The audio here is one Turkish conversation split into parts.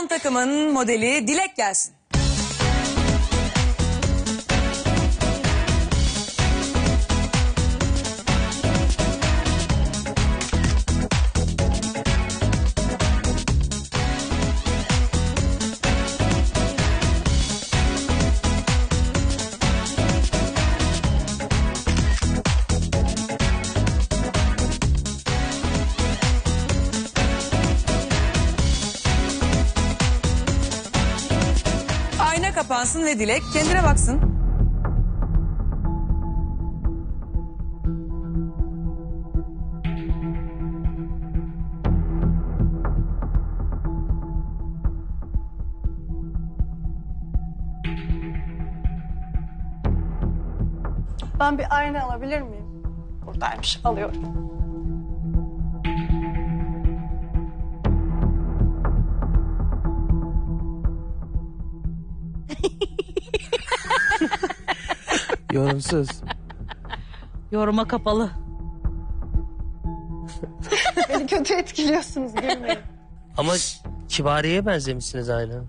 Son takımın modeli Dilek gelsin. Ayna kapansın ve Dilek kendine baksın. Ben bir ayna alabilir miyim? Buradaymış, alıyorum. Yorumsuz. Yoruma kapalı. Beni kötü etkiliyorsunuz, gülmeyin. Ama Kibariye'ye benzemişsiniz aynı.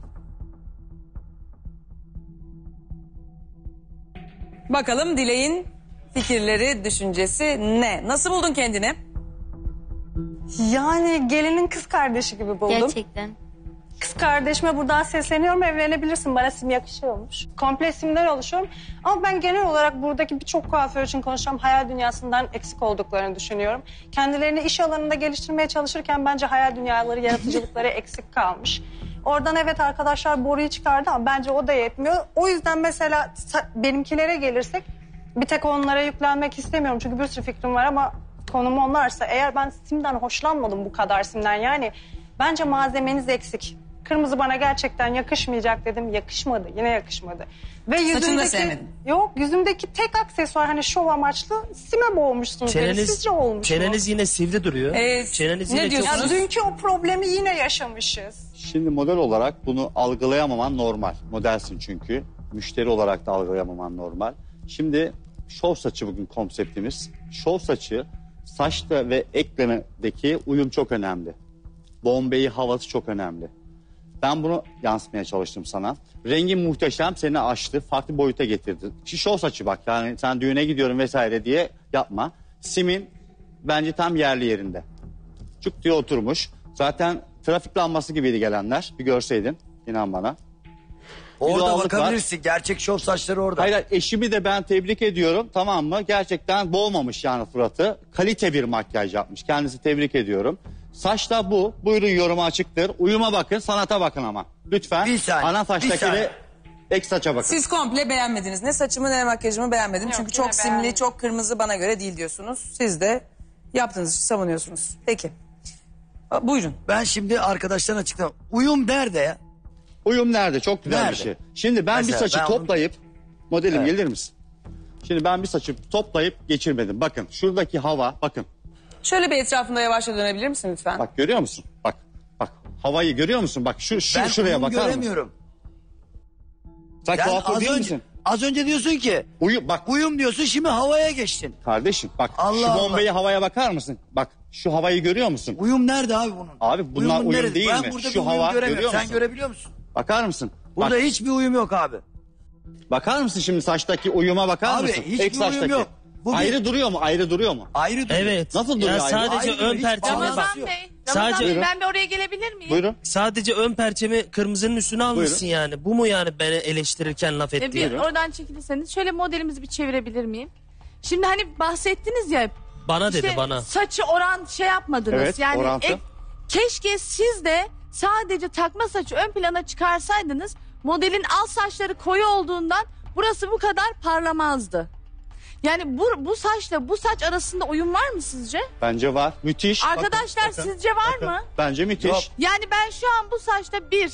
Bakalım Dilek'in fikirleri, düşüncesi ne? Nasıl buldun kendini? Yani gelinin kız kardeşi gibi buldum. Gerçekten. Kız kardeşime buradan sesleniyorum, evlenebilirsin, bana sim yakışıyormuş. Komple simden oluşuyorum. Ama ben genel olarak buradaki birçok kuaför için konuşacağım, hayal dünyasından eksik olduklarını düşünüyorum. Kendilerini iş alanında geliştirmeye çalışırken bence hayal dünyaları, yaratıcılıkları eksik kalmış. Oradan evet arkadaşlar boruyu çıkardı ama bence o da yetmiyor. O yüzden mesela benimkilere gelirsek bir tek onlara yüklenmek istemiyorum. Çünkü bir sürü fikrim var ama konum onlarsa eğer ben simden hoşlanmadım bu kadar simden. Yani bence malzemeniz eksik. Kırmızı bana gerçekten yakışmayacak dedim. Yakışmadı. Yine yakışmadı. Ve Saçını da sevmedin. Yok, yüzümdeki tek aksesuar hani şov amaçlı sime boğmuşsunuz. Yani sizce olmuş mu? Çeneniz yine sivri duruyor. Çeneniz ne yine diyorsunuz? çok... Ya dünkü o problemi yine yaşamışız. Şimdi model olarak bunu algılayamaman normal. Modelsin çünkü. Müşteri olarak da algılayamaman normal. Şimdi şov saçı bugün konseptimiz. Şov saçı saçta ve eklemedeki uyum çok önemli. Bombeyi havası çok önemli. Ben bunu yansıtmaya çalıştım sana. Rengin muhteşem, seni aştı, farklı boyuta getirdi. Şu şov saçı bak, yani sen düğüne gidiyorum vesaire diye yapma. Simin bence tam yerli yerinde. Çık diye oturmuş. Zaten trafik lambası gibiydi gelenler. Bir görseydin, inan bana. Orada doğallık bakabilirsin. Gerçek şov saçları orada. Hayır, eşimi de ben tebrik ediyorum, tamam mı? Gerçekten boğmamış yani Fırat'ı. Kalite bir makyaj yapmış. Kendisi tebrik ediyorum. Saç da bu. Buyurun, yorumu açıktır. Uyuma bakın, sanata bakın ama. Lütfen. Bir saniye, Ana bir saçtaki saniye. de ek saça bakın. Siz komple beğenmediniz. Ne saçımı ne makyajımı beğenmedim. Yok, Çünkü yine çok simli, beğenmedim. çok kırmızı bana göre değil diyorsunuz. Siz de yaptığınız işi savunuyorsunuz. Peki. Buyurun. Ben şimdi arkadaşlarına açıklamam. Uyum nerede ya? Uyum nerede? Çok güzel Nerede? bir şey. Şimdi ben Mesela bir saçı ben onu- toplayıp, modelim gelir misin? Şimdi ben bir saçı toplayıp geçirmedim. Bakın şuradaki hava, bakın. Şöyle bir etrafında yavaşça dönebilir misin lütfen? Bak görüyor musun? Bak. Havayı görüyor musun? Bak Ben şuraya uyum bakar mısın? göremiyorum. Sen Yani kuaför değil misin? az önce diyorsun ki Bak uyum diyorsun, şimdi havaya geçtin. kardeşim, bak Allah şu Allah. bombeyi havaya bakar mısın? Bak şu havayı görüyor musun? Uyum nerede abi bunun? Abi bunlar Uyumun uyum nerede? değil ben mi? burada Şu bir uyum hava göremiyorum. görüyor Sen musun? görebiliyor musun? Bakar mısın? Burada Bak, hiçbir uyum yok abi. bakar mısın şimdi saçtaki uyuma bakar Abi, mısın? hiçbir Ek uyum saçtaki. yok. Bu bir- Ayrı duruyor mu? Ayrı duruyor mu? Ayrı duruyor. Evet. Nasıl duruyor Ya aynı? sadece Aynı ön hiç perçeme alakası bak. yok. Sadece Buyurun. Ben bir oraya gelebilir miyim? Buyurun. sadece ön perçemi kırmızının üstüne almışsın yani. Bu mu yani beni eleştirirken laf Bir ettiğin? oradan çekilirseniz şöyle modelimizi bir çevirebilir miyim? Şimdi hani bahsettiniz ya. Bana dedi işte bana. saçı oran şey yapmadınız. Evet, yani orantı. keşke siz de sadece takma saçı ön plana çıkarsaydınız. Modelin alt saçları koyu olduğundan burası bu kadar parlamazdı. Yani bu saçla bu saç arasında uyum var mı sizce? Bence var. Müthiş. Arkadaşlar Bakın, sizce var bakın. mı? Bence müthiş. Yok. Yani ben şu an bu saçta 1,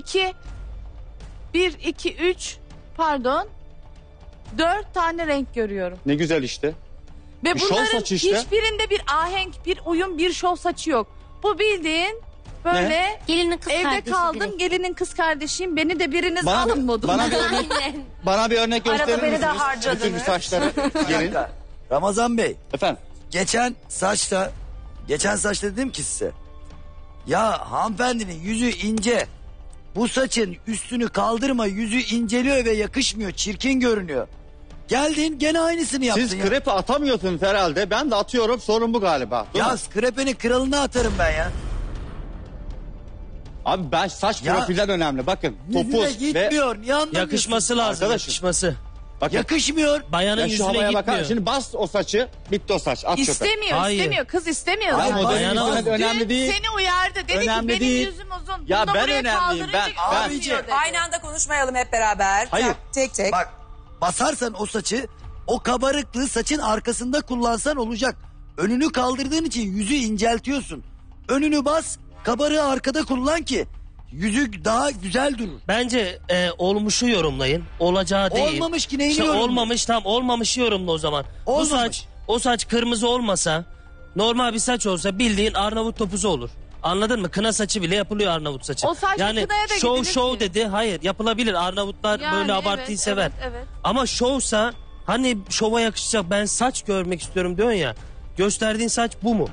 2, 3 pardon 4 tane renk görüyorum. Ne güzel işte. Ve Bir şov bunların saçı işte. hiçbirinde bir ahenk, bir uyum, bir şov saçı yok. Bu bildiğin böyle Gelinin kız evde kardeşi kaldım, direkt. gelinin kız kardeşim, beni de biriniz Bana- alın modunda. bana bir örnek- Aynen. Bana bir örnek Arada gösterir beni de misiniz? harcadınız. Bütün saçları gelin. Ramazan Bey, Efendim. geçen saçta dedim ki size. Ya hanımefendinin yüzü ince. Bu saçın üstünü kaldırma, yüzü inceliyor ve yakışmıyor, çirkin görünüyor. Geldin gene aynısını yaptın Siz ya. krepi atamıyorsunuz herhalde. Ben de atıyorum. Sorun bu galiba. Değil mi? Ya skrepenin kralını atarım ben ya. Abi ben saç Ya, profilden önemli. Bakın Yüzüne topuz ve gitmiyor. Niye anlamıyorsun? Yakışması lazım. Arkadaşım. Yakışması. bakın. Yakışmıyor. Bayanın Ya şu yüzüne havaya bakar. gitmiyor. Şimdi bas o saçı. Bitti o saç. At çöpe. İstemiyor, Hayır. istemiyor. Kız istemiyor Hayır, zaten. modelin Bayanı yüzüne de önemli Dün değil. seni uyardı. Dedi Önemli ki benim değil. yüzüm uzun. Ya Bunu ben buraya önemliyim, kaldırınca ben- olmuyor dedi. Aynı anda konuşmayalım hep beraber. Hayır. Tek tek. Bak basarsan o saçı, o kabarıklığı saçın arkasında kullansan olacak. Önünü kaldırdığın için yüzü inceltiyorsun. Önünü bas, kabarığı arkada kullan ki yüzü daha güzel durur. Bence olmuşu yorumlayın. Olacağı değil. Olmamış ki neyini İşte yorumlayın? olmamış, tam olmamışı yorumla o zaman. Olmamış. O saç kırmızı olmasa, normal bir saç olsa bildiğin Arnavut topuzu olur. Anladın mı? Kına saçı bile yapılıyor Arnavut saçı. O saçla yani kınaya da şov gidilir şov ki. dedi. Hayır, yapılabilir. Arnavutlar Yani böyle abartıyı evet, sever. evet. Ama şovsa, hani şova yakışacak, ben saç görmek istiyorum diyorsun ya. Gösterdiğin saç bu mu?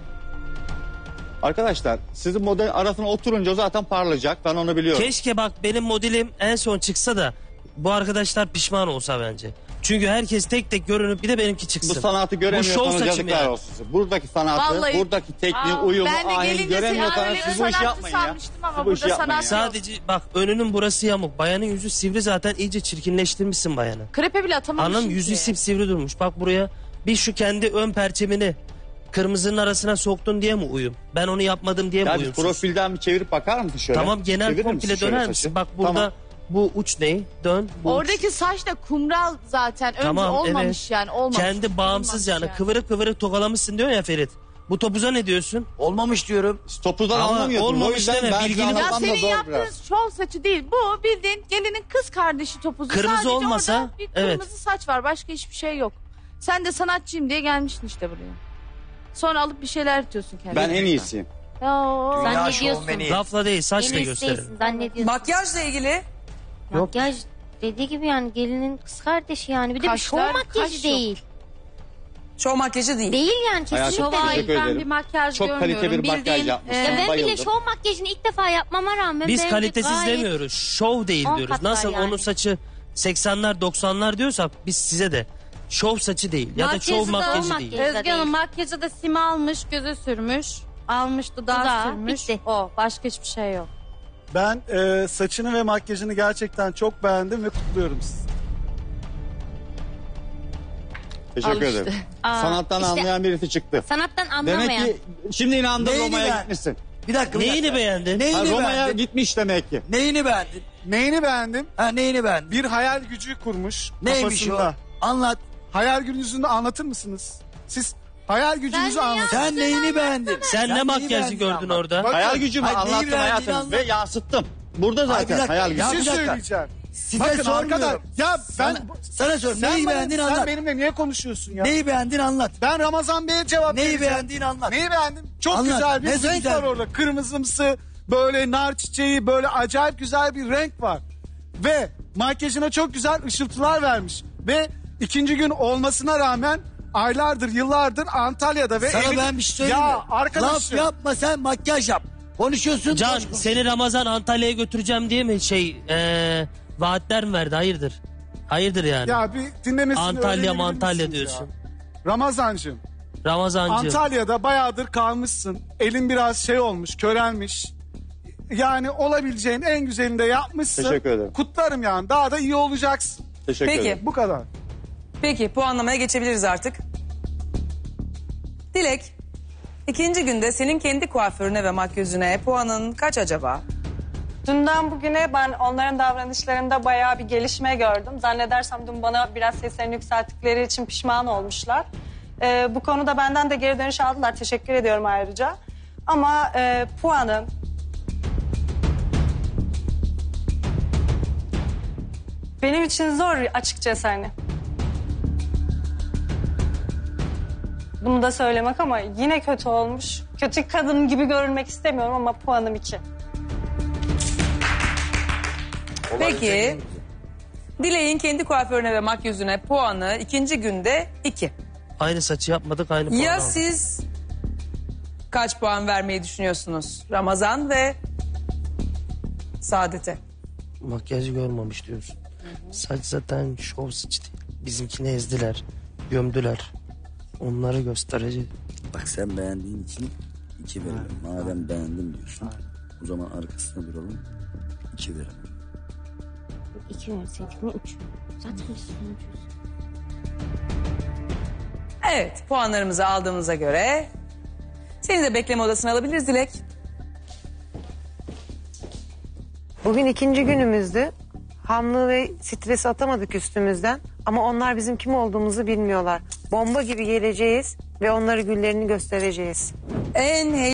Arkadaşlar sizin model arasına oturunca zaten parlayacak. Ben onu biliyorum. Keşke bak benim modelim en son çıksa da bu arkadaşlar pişman olsa bence. Çünkü herkes tek tek görünüp bir de benimki çıksın. Bu sanatı Bu göremiyorsanız şov saçım yazıklar yani. olsun size. Buradaki sanatı, Vallahi- buradaki tekniği, Aa, uyumu, ben de aheni gelince seni göremiyorsanız öyle bir siz bu işi sanatçı yapmayın ya. sanmıştım ama Siz bu işi burada yapmayın sanat ya. yok. Sadece bak önünün burası yamuk. Bayanın yüzü sivri zaten, iyice çirkinleştirmişsin bayanı. Krepe bile atamamışsın Anladın mı? Yüzü ki. sivri durmuş. Bak buraya bir şu kendi ön perçemini kırmızının arasına soktun diye mi uyum? Ben onu yapmadım diye mi Ya bir uyumsuz? profilden bir çevirip bakar mısın şöyle? Tamam, genel Çevirir komple misin şöyle döner saçı? misin? Bak burada Tamam. bu uç ne? Dön. Bu uç. Oradaki saç da kumral zaten. Önce Tamam, olmamış evet. yani. Olmamış. Kendi bağımsız Olmamış yani. Kıvırık kıvırık tokalamışsın diyor ya Ferit. Bu topuza ne diyorsun? Olmamış diyorum. Siz topuzdan Ama anlamıyorsunuz. O olmamış yüzden deme, ben bilgini- size Ya anlatmam da senin zor yaptığın biraz. şov saçı değil. Bu bildiğin gelinin kız kardeşi topuzu. Kırmızı Sadece olmasa, orada bir evet. kırmızı saç var. Başka hiçbir şey yok. Sen de sanatçıyım diye gelmiştin işte buraya. Sonra alıp bir şeyler diyorsun kendine. Ben en iyisiyim. Ya, Dünya Zannediyorsun. şovmeni. Lafla değil, saçla Yeni gösterin. isteğisin zannediyorsun. Makyajla ilgili Makyaj dediği gibi yani gelinin kız kardeşi yani. Bir de bir Kaşlar, şov makyajı kaş yok. değil. şov makyajı değil. Değil yani Hayatım, kesinlikle teşekkür değil. ederim. Ben bir makyaj Çok görmüyorum. kalite bir makyaj Bildiğin, yapmışsın. Ya ben Bayıldım. bile şov makyajını ilk defa yapmama rağmen Biz bence kalitesiz gayet- demiyoruz. Şov değil 10 diyoruz. kat var Nasıl yani. onun saçı 80'ler 90'lar diyorsak biz size de şov saçı değil ya da şov makyajı değil. makyaj. Özge Hanım makyajı da sima almış, göze sürmüş. Almış, dudağı Dudağı, sürmüş. bitti. O, başka hiçbir şey yok. Ben saçını ve makyajını gerçekten çok beğendim ve kutluyorum sizi. Teşekkür Al işte. ederim. Aa, Sanattan işte- anlayan birisi çıktı. Sanattan Demek anlamayan. ki şimdi inandın Neyini Roma'ya ben- gitmişsin. Bir dakika. bir Neyini dakika. beğendin? Neyini Ha, Roma'ya beğendin? gitmiş demek ki. Neyini beğendin? Neyini beğendim? Ha neyini beğendin? Bir hayal gücü kurmuş Neymiş kafasında. o? Anlat. Hayal gücünüzü anlatır mısınız? Siz hayal gücünüzü anlatın. Sen neyini beğendin? Sen ne neyini makyajı beğendin gördün anlat. orada? Bak- Hayal gücümü Hayır, neyi anlattım beğendiğini hayatım anlat. ve yansıttım. Burada Hayır, bir zaten dakika. hayal Bir gücü. Ya şey bir dakika. söyleyeceğim. Size Bakın sormuyorum. arkadaş ya ben Sana sor. sen, Neyi bana- beğendin sen anlat. benimle niye konuşuyorsun ya? Neyi beğendin anlat. Ben Ramazan Bey'e cevap Neyi vereceğim. beğendiğini anlat. Neyi beğendim? Çok Anlat. güzel bir Nesi renk güzel? var orada. Kırmızımsı böyle nar çiçeği böyle acayip güzel bir renk var. Ve makyajına çok güzel ışıltılar vermiş. Ve ikinci gün olmasına rağmen aylardır yıllardır Antalya'da ve Sana ben bir şey söyleyeyim mi? Ya Laf arkadaşım. yapma sen makyaj yap. Konuşuyorsun. Can boş konuş. seni Ramazan Antalya'ya götüreceğim diye mi vaatler mi verdi? Hayırdır? Hayırdır yani? Ya bir dinlemesini Antalya öğrenebilir Antalya misiniz diyorsun. ya? Ramazancığım. Ramazancı. Antalya'da bayağıdır kalmışsın. Elin biraz şey olmuş, körelmiş. Yani olabileceğin en güzelini de yapmışsın. Teşekkür ederim. Kutlarım yani. Daha da iyi olacaksın. Teşekkür Peki. ederim. Bu kadar. Peki puanlamaya geçebiliriz artık. Dilek, ikinci günde senin kendi kuaförüne ve makyözüne puanın kaç acaba? Dünden bugüne ben onların davranışlarında bayağı bir gelişme gördüm. Zannedersem dün bana biraz seslerini yükselttikleri için pişman olmuşlar. Bu konuda benden de geri dönüş aldılar. Teşekkür ediyorum ayrıca. Ama puanım... Benim için zor açıkçası hani. Bunu da söylemek ama yine kötü olmuş. Kötü kadın gibi görünmek istemiyorum ama puanım 2. Peki, Dilek'in kendi kuaförüne ve makyözüne puanı ikinci günde 2. Aynı saçı yapmadık, aynı puan Ya aldık. siz kaç puan vermeyi düşünüyorsunuz Ramazan ve Saadet'e? makyajı görmemiş diyorsun. Saç zaten şov saç değil. Bizimkini ezdiler, gömdüler. Onları göstereceğiz. Bak sen beğendiğin için 2 verelim. Madem beğendim diyorsun. O zaman arkasına duralım. 2 verelim. 2 verseydik ne 3? Zaten biz sonucuyuz. Evet, puanlarımızı aldığımıza göre seni de bekleme odasına alabiliriz Dilek. Bugün 2. günümüzdü. Hamlığı ve stresi atamadık üstümüzden. Ama onlar bizim kim olduğumuzu bilmiyorlar. Bomba gibi geleceğiz ve onlara güllerini göstereceğiz. En